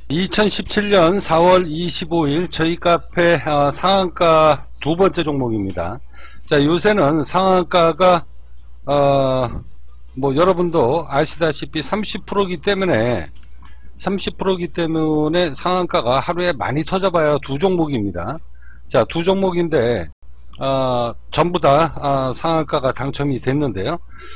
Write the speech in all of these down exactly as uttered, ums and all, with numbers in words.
이천십칠 년 사월 이십오일 저희 카페 어, 상한가 두 번째 종목입니다. 자, 요새는 상한가가 어, 뭐 여러분도 아시다시피 삼십 퍼센트이기 때문에 삼십 퍼센트이기 때문에 상한가가 하루에 많이 터져봐야 두 종목입니다. 자, 두 종목인데 어, 전부 다 어, 상한가가 당첨이 됐는데요.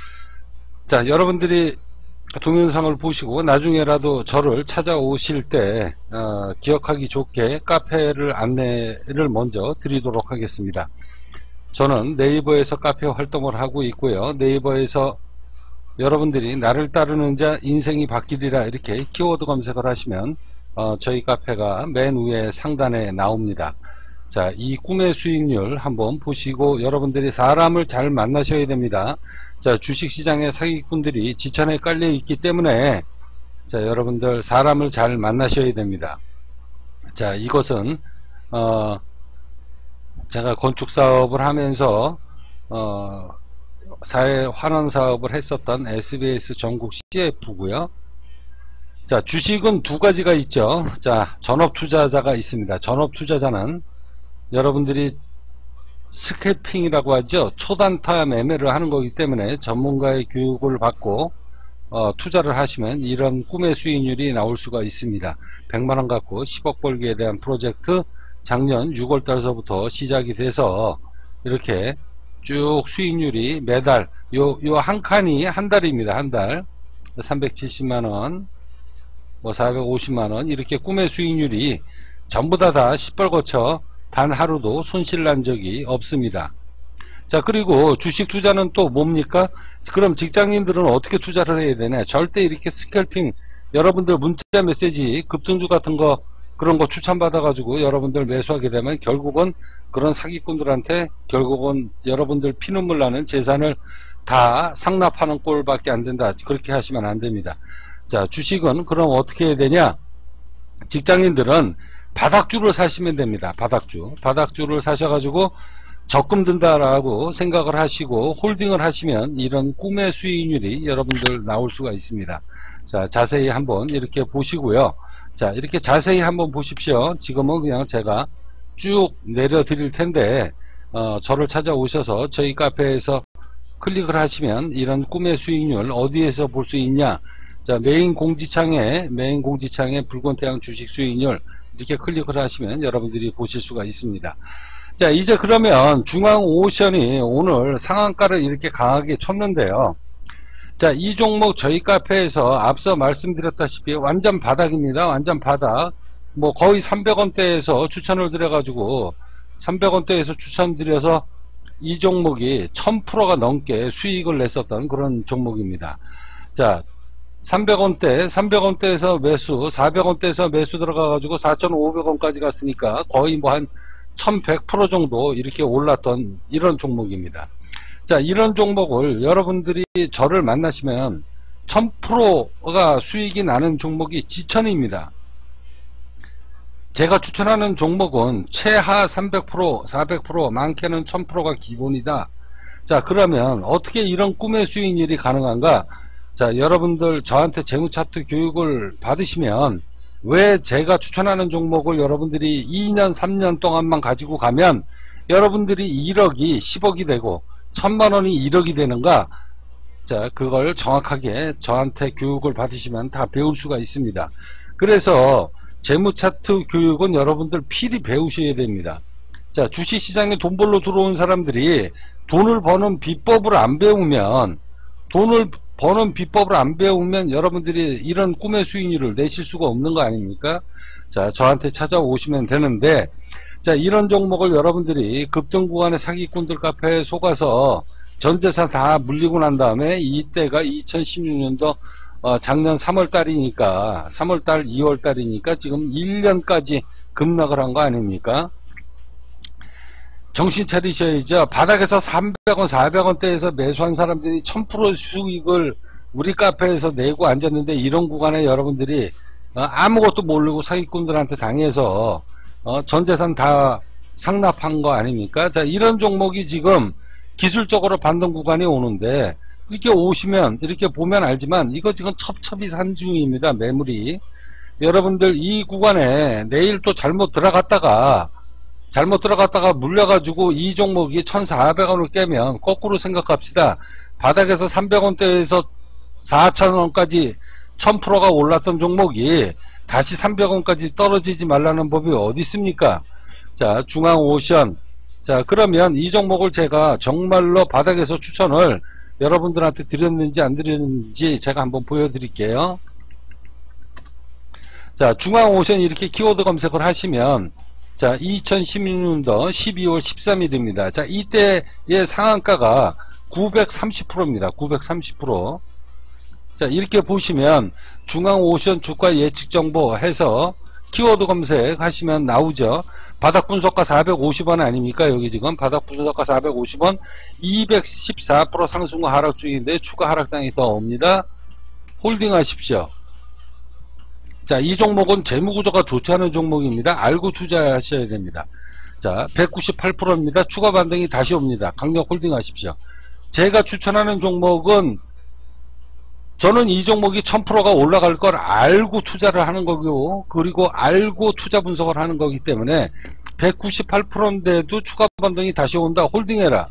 자, 여러분들이 동영상을 보시고 나중에라도 저를 찾아오실 때 어, 기억하기 좋게 카페를 안내를 먼저 드리도록 하겠습니다. 저는 네이버에서 카페 활동을 하고 있고요. 네이버에서 여러분들이 나를 따르는 자 인생이 바뀌리라 이렇게 키워드 검색을 하시면 어, 저희 카페가 맨 위에 상단에 나옵니다. 자, 이 꿈의 수익률 한번 보시고 여러분들이 사람을 잘 만나셔야 됩니다. 자, 주식시장의 사기꾼들이 지천에 깔려 있기 때문에 자, 여러분들 사람을 잘 만나셔야 됩니다. 자, 이것은 어, 제가 건축사업을 하면서 어, 사회 환원 사업을 했었던 에스비에스 전국 씨에프고요. 자, 주식은 두 가지가 있죠. 자, 전업투자자가 있습니다. 전업투자자는 여러분들이 스캐핑이라고 하죠. 초단타 매매를 하는 거기 때문에 전문가의 교육을 받고 어, 투자를 하시면 이런 꿈의 수익률이 나올 수가 있습니다. 백만원 갖고 십억 벌기에 대한 프로젝트 작년 유월 달서부터 시작이 돼서 이렇게 쭉 수익률이 매달 요, 요 한 칸이 한 달입니다. 한 달 삼백칠십만원 뭐 사백오십만원 이렇게 꿈의 수익률이 전부 다 다 시뻘 거쳐 단 하루도 손실 난 적이 없습니다. 자, 그리고 주식 투자는 또 뭡니까? 그럼 직장인들은 어떻게 투자를 해야 되냐? 절대 이렇게 스캘핑 여러분들 문자 메시지 급등주 같은 거 그런 거 추천받아 가지고 여러분들 매수하게 되면 결국은 그런 사기꾼들한테 결국은 여러분들 피눈물 나는 재산을 다 상납하는 꼴밖에 안 된다. 그렇게 하시면 안 됩니다. 자, 주식은 그럼 어떻게 해야 되냐? 직장인들은 바닥주를 사시면 됩니다. 바닥주. 바닥주를 사셔가지고 적금 든다라고 생각을 하시고 홀딩을 하시면 이런 꿈의 수익률이 여러분들 나올 수가 있습니다. 자, 자세히 한번 이렇게 보시고요. 자, 이렇게 자세히 한번 보십시오. 지금은 그냥 제가 쭉 내려 드릴 텐데 어, 저를 찾아오셔서 저희 카페에서 클릭을 하시면 이런 꿈의 수익률 어디에서 볼 수 있냐? 자, 메인 공지창에 메인 공지창에 붉은 태양 주식 수익률 이렇게 클릭을 하시면 여러분들이 보실 수가 있습니다. 자, 이제 그러면 중앙오션이 오늘 상한가를 이렇게 강하게 쳤는데요. 자, 이 종목 저희 카페에서 앞서 말씀드렸다시피 완전 바닥입니다. 완전 바닥. 뭐 거의 삼백원대에서 추천을 드려가지고 삼백원대에서 추천드려서 이 종목이 천 퍼센트가 넘게 수익을 냈었던 그런 종목입니다. 자, 삼백원대, 삼백원대에서 매수, 사백원대에서 매수 들어가가지고 사천오백원까지 갔으니까 거의 뭐 한 천백 퍼센트 정도 이렇게 올랐던 이런 종목입니다. 자, 이런 종목을 여러분들이 저를 만나시면 천 퍼센트가 수익이 나는 종목이 지천입니다. 제가 추천하는 종목은 최하 삼백 퍼센트, 사백 퍼센트, 많게는 천 퍼센트가 기본이다. 자, 그러면 어떻게 이런 꿈의 수익률이 가능한가? 자, 여러분들 저한테 재무차트 교육을 받으시면 왜 제가 추천하는 종목을 여러분들이 이 년, 삼 년 동안만 가지고 가면 여러분들이 일억이 십억이 되고 천만원이 일억이 되는가? 자, 그걸 정확하게 저한테 교육을 받으시면 다 배울 수가 있습니다. 그래서 재무차트 교육은 여러분들 필히 배우셔야 됩니다. 자, 주식시장에 돈 벌러 들어온 사람들이 돈을 버는 비법을 안 배우면 돈을 버는 비법을 안 배우면 여러분들이 이런 꿈의 수익률을 내실 수가 없는 거 아닙니까? 자, 저한테 찾아오시면 되는데, 자, 이런 종목을 여러분들이 급등 구간의 사기꾼들 카페에 속아서 전재산 다 물리고 난 다음에 이때가 이천십육년도 어, 작년 삼월 달이니까 삼월 달, 이월 달이니까 지금 일 년까지 급락을 한 거 아닙니까? 정신 차리셔야죠. 바닥에서 삼백원, 사백원대에서 매수한 사람들이 천 퍼센트 수익을 우리 카페에서 내고 앉았는데 이런 구간에 여러분들이 아무것도 모르고 사기꾼들한테 당해서 전재산 다 상납한 거 아닙니까? 자, 이런 종목이 지금 기술적으로 반등 구간이 오는데 이렇게 오시면 이렇게 보면 알지만 이거 지금 첩첩이 산중입니다. 매물이. 여러분들 이 구간에 내일 또 잘못 들어갔다가 잘못 들어갔다가 물려가지고 이 종목이 천사백 원을 깨면 거꾸로 생각합시다. 바닥에서 삼백 원대에서 사천 원까지 천 퍼센트가 올랐던 종목이 다시 삼백 원까지 떨어지지 말라는 법이 어디 있습니까? 자, 중앙오션. 자, 그러면 이 종목을 제가 정말로 바닥에서 추천을 여러분들한테 드렸는지 안 드렸는지 제가 한번 보여드릴게요. 자, 중앙오션 이렇게 키워드 검색을 하시면 자, 이천십육 년도 십이월 십삼일입니다. 자, 이때의 상한가가 구백삼십 퍼센트입니다. 구백삼십 퍼센트. 자, 이렇게 보시면 중앙오션 주가 예측 정보 해서 키워드 검색하시면 나오죠. 바닥 분석가 사백오십 원 아닙니까? 여기 지금 바닥 분석가 사백오십 원, 이백십사 퍼센트 상승과 하락 중인데 추가 하락장이 더 옵니다. 홀딩 하십시오. 자, 이 종목은 재무구조가 좋지 않은 종목입니다. 알고 투자하셔야 됩니다. 자, 백구십팔 퍼센트입니다. 추가 반등이 다시 옵니다. 강력 홀딩 하십시오. 제가 추천하는 종목은 저는 이 종목이 천 퍼센트가 올라갈 걸 알고 투자를 하는 거고, 그리고 알고 투자 분석을 하는 거기 때문에 백구십팔 퍼센트인데도 추가 반등이 다시 온다. 홀딩해라.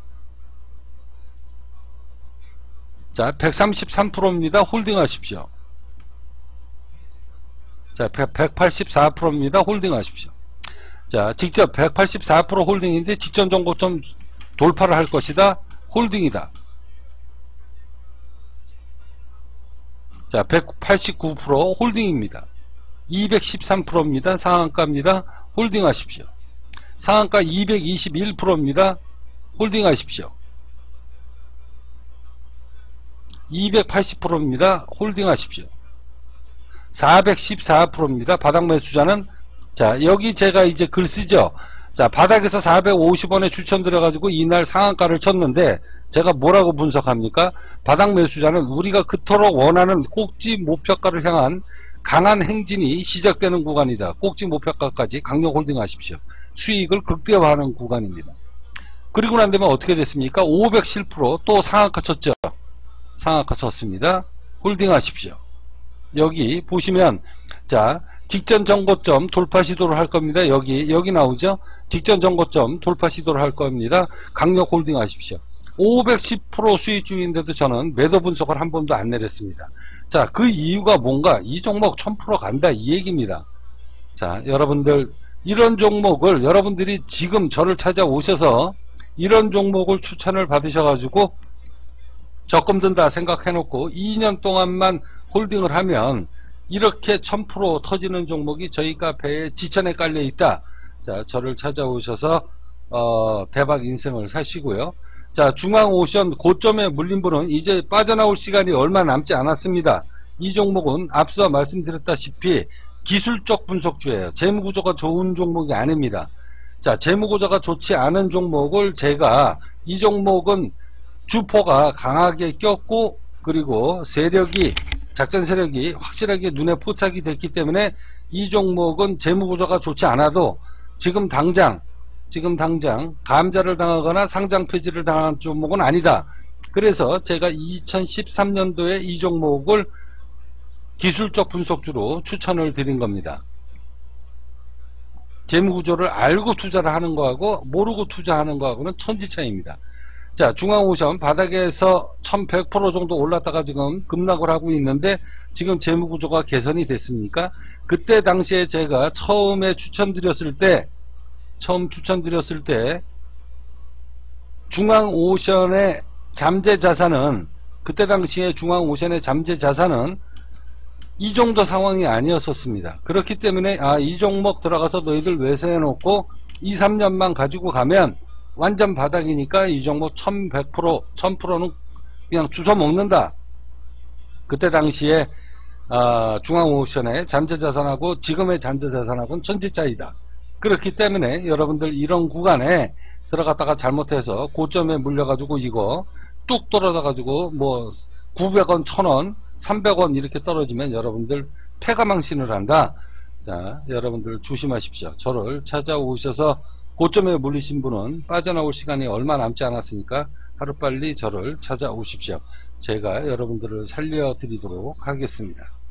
자, 백삼십삼 퍼센트입니다. 홀딩 하십시오. 자, 백팔십사 퍼센트입니다. 홀딩 하십시오. 자, 직접 백팔십사 퍼센트 홀딩인데 직전 정고점 돌파를 할 것이다. 홀딩이다. 자, 백팔십구 퍼센트 홀딩입니다. 이백십삼 퍼센트입니다. 상한가입니다. 홀딩 하십시오. 상한가 이백이십일 퍼센트입니다. 홀딩 하십시오. 이백팔십 퍼센트입니다. 홀딩 하십시오. 사백십사 퍼센트입니다. 바닥 매수자는, 자, 여기 제가 이제 글 쓰죠. 자, 바닥에서 사백오십 원에 추천드려가지고 이날 상한가를 쳤는데 제가 뭐라고 분석합니까? 바닥 매수자는 우리가 그토록 원하는 꼭지 목표가를 향한 강한 행진이 시작되는 구간이다. 꼭지 목표가까지 강력 홀딩 하십시오. 수익을 극대화하는 구간입니다. 그리고 난 다음에 어떻게 됐습니까? 오백칠 퍼센트 또 상한가 쳤죠. 상한가 쳤습니다. 홀딩 하십시오. 여기 보시면, 자, 직전 정고점 돌파 시도를 할 겁니다. 여기 여기 나오죠. 직전 정고점 돌파 시도를 할 겁니다. 강력 홀딩 하십시오. 오백십 퍼센트 수익 중인데도 저는 매도 분석을 한 번도 안 내렸습니다. 자, 그 이유가 뭔가? 이 종목 천 퍼센트 간다 이 얘기입니다. 자, 여러분들 이런 종목을 여러분들이 지금 저를 찾아오셔서 이런 종목을 추천을 받으셔가지고 적금 든다 생각해놓고 이 년 동안만 홀딩을 하면 이렇게 천 퍼센트 터지는 종목이 저희 카페에 지천에 깔려 있다. 자, 저를 찾아오셔서 어, 대박 인생을 사시고요. 자, 중앙오션 고점에 물린 분은 이제 빠져나올 시간이 얼마 남지 않았습니다. 이 종목은 앞서 말씀드렸다시피 기술적 분석주예요. 재무구조가 좋은 종목이 아닙니다. 자, 재무구조가 좋지 않은 종목을 제가, 이 종목은 주포가 강하게 꼈고 그리고 세력이, 작전 세력이 확실하게 눈에 포착이 됐기 때문에 이 종목은 재무구조가 좋지 않아도 지금 당장 지금 당장 감자를 당하거나 상장 폐지를 당한 종목은 아니다. 그래서 제가 이천십삼 년도에 이 종목을 기술적 분석주로 추천을 드린 겁니다. 재무구조를 알고 투자를 하는 거하고 모르고 투자하는 거하고는 천지차이입니다. 자, 중앙오션 바닥에서 천백 퍼센트 정도 올랐다가 지금 급락을 하고 있는데 지금 재무구조가 개선이 됐습니까? 그때 당시에 제가 처음에 추천드렸을 때 처음 추천드렸을 때 중앙오션의 잠재 자산은, 그때 당시에 중앙오션의 잠재 자산은 이 정도 상황이 아니었었습니다. 그렇기 때문에 아, 이 종목 들어가서 너희들 외세해 놓고 이, 삼 년만 가지고 가면 완전 바닥이니까 이 종목 천백 퍼센트, 천 퍼센트는 그냥 주워 먹는다. 그때 당시에 아, 중앙오션의 잠재 자산하고 지금의 잠재 자산하고는 천지차이다. 그렇기 때문에 여러분들 이런 구간에 들어갔다가 잘못해서 고점에 물려가지고 이거 뚝 떨어져가지고 뭐 구백 원, 천 원, 삼백 원 이렇게 떨어지면 여러분들 패가망신을 한다. 자, 여러분들 조심하십시오. 저를 찾아오셔서 고점에 물리신 분은 빠져나올 시간이 얼마 남지 않았으니까 하루빨리 저를 찾아오십시오. 제가 여러분들을 살려드리도록 하겠습니다.